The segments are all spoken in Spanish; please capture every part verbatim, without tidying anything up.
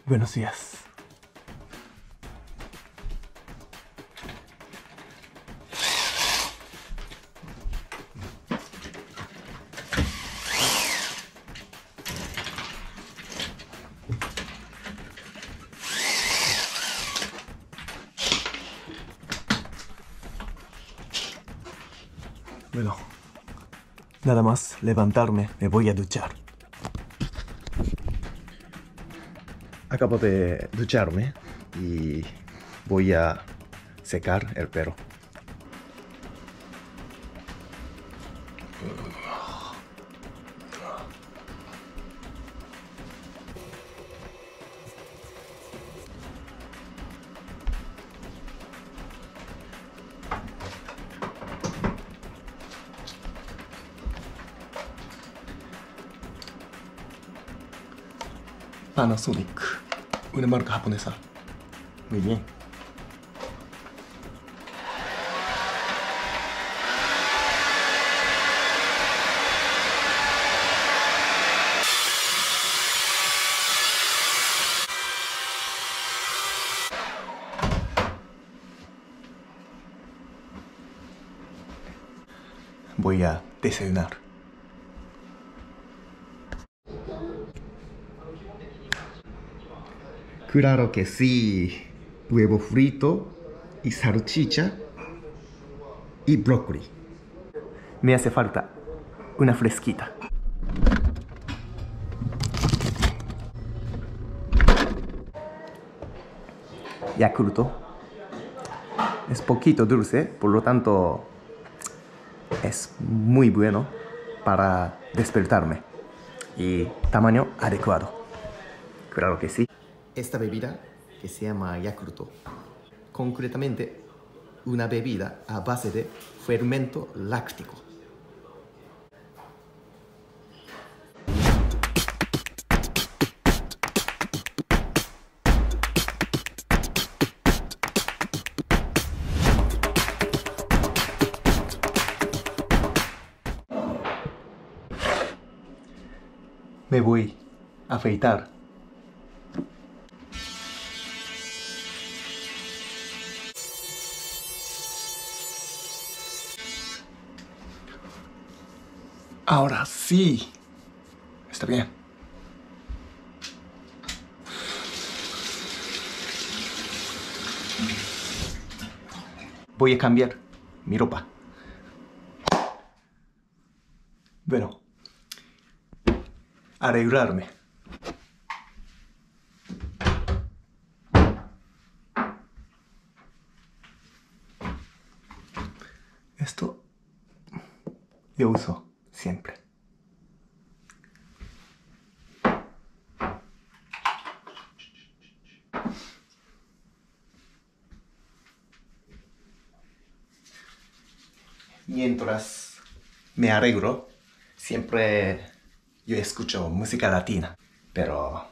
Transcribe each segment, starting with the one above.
Buenos días. Bueno, nada más levantarme, me voy a duchar. Acabo de ducharme y voy a secar el pelo. Panasonic, una marca japonesa. Muy bien. Voy a desayunar. Claro que sí. Huevo frito y salchicha y brócoli. Me hace falta una fresquita. Yakulto. Es poquito dulce, por lo tanto es muy bueno para despertarme. Y tamaño adecuado. Claro que sí. Esta bebida que se llama Yakulto, concretamente una bebida a base de fermento láctico. Me voy a afeitar. Ahora sí. Está bien. Voy a cambiar mi ropa. Bueno. Arreglarme. Esto yo uso siempre. Mientras me arreglo, siempre yo escucho música latina, pero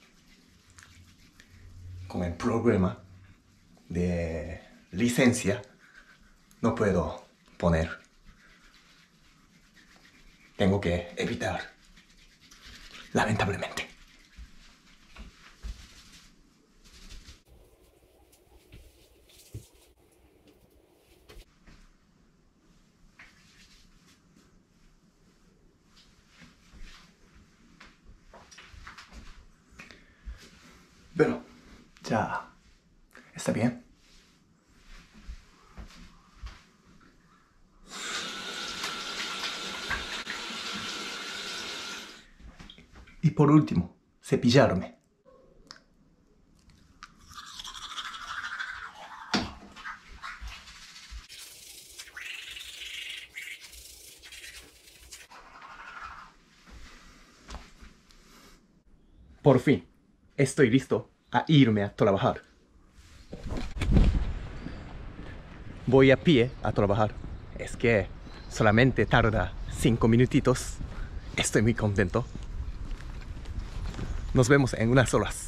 con el problema de licencia no puedo poner. Tengo que evitar, lamentablemente. Bueno, ya está bien. Y por último, cepillarme. Por fin, estoy listo a irme a trabajar. Voy a pie a trabajar. Es que solamente tarda cinco minutitos. Estoy muy contento. Nos vemos en unas horas.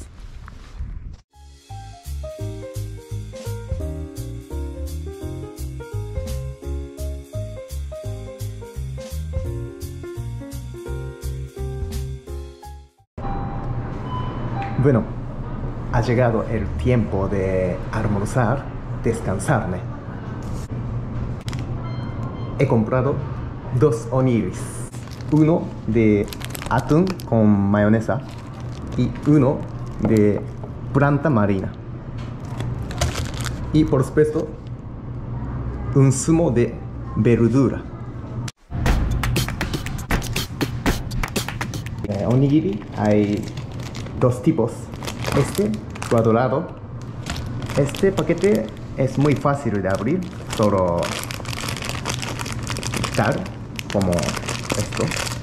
Bueno, Ha llegado el tiempo de almorzar, descansarme. He comprado dos onigiris. Uno de atún con mayonesa y uno de planta marina. Y por supuesto, un zumo de verdura. Eh, onigiri hay dos tipos. Este cuadrado. Este paquete es muy fácil de abrir. Solo quitar como esto.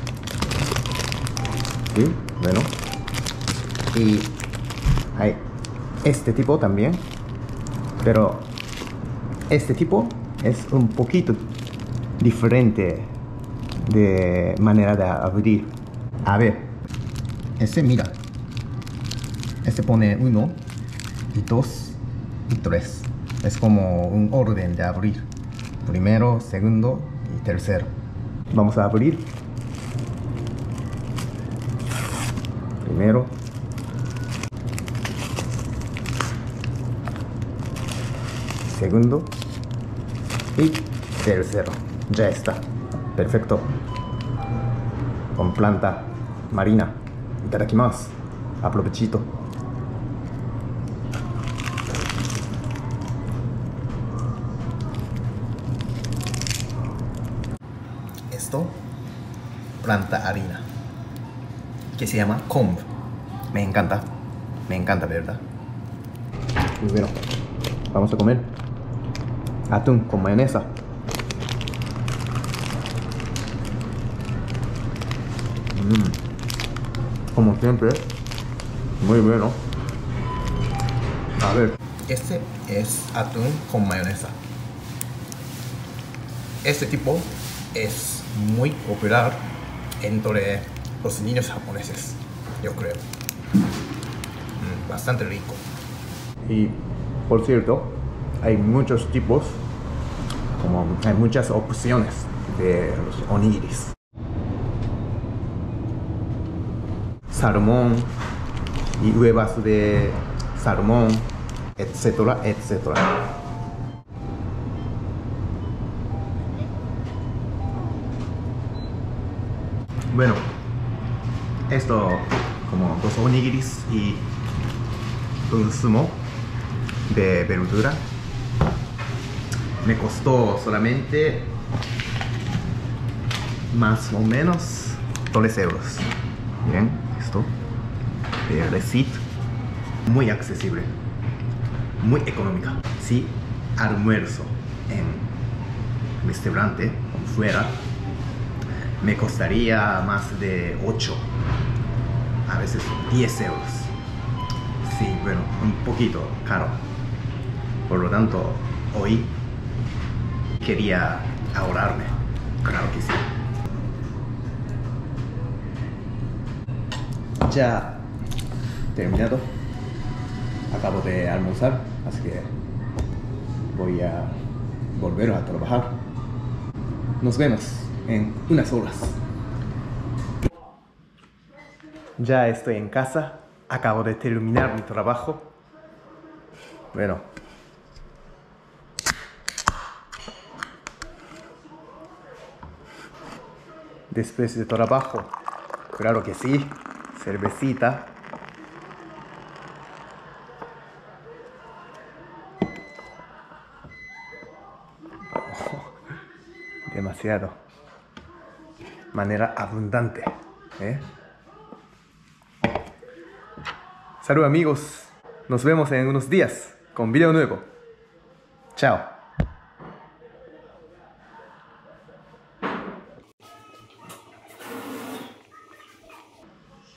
Sí, bueno. Y hay este tipo también. Pero este tipo es un poquito diferente de manera de abrir. A ver, este mira. Este pone uno y dos y tres. Es como un orden de abrir. Primero, segundo y tercero. Vamos a abrir. Primero. Segundo. Y tercero. Ya está. Perfecto. Con planta marina. Itadakimasu. Aprovechito. Esto, planta harina, que se llama kombu. Me encanta, me encanta, ¿verdad? Muy bueno, vamos a comer atún con mayonesa. Mm. Como siempre, muy bueno. A ver, este es atún con mayonesa. Este tipo es muy popular entre los niños japoneses, yo creo. Mm, bastante rico. Y por cierto, hay muchos tipos, como hay muchas opciones de los onigiris. Salmón y huevas de salmón, etcétera, etcétera. Bueno, esto como dos onigiris y un zumo de verdura. Me costó solamente más o menos tres euros. Bien, esto de receipt, muy accesible, muy económica. Si almuerzo en restaurante fuera, me costaría más de ocho, a veces diez euros. Sí, bueno, un poquito caro. Por lo tanto, hoy quería ahorrarme. Claro que sí. Ya terminado. Acabo de almorzar, así que voy a volver a trabajar. Nos vemos en unas horas. Ya estoy en casa. Acabo de terminar mi trabajo. Bueno. Después de trabajo, claro que sí, cervecita. Oh, demasiado. Manera abundante, ¿eh? Salud amigos, nos vemos en unos días con video nuevo. Chao.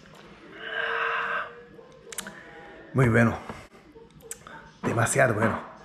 Muy bueno, demasiado bueno.